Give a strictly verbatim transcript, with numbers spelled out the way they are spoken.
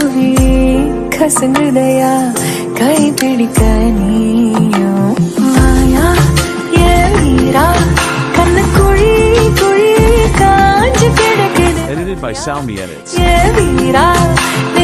குருவி கசங்குதையா கை பிடிக்க நீயும் வாயா என் வீரா கண்ணுக்குழி குழி காஞ்சு கிடக்குது. Edited by Salmi Editz. N Veera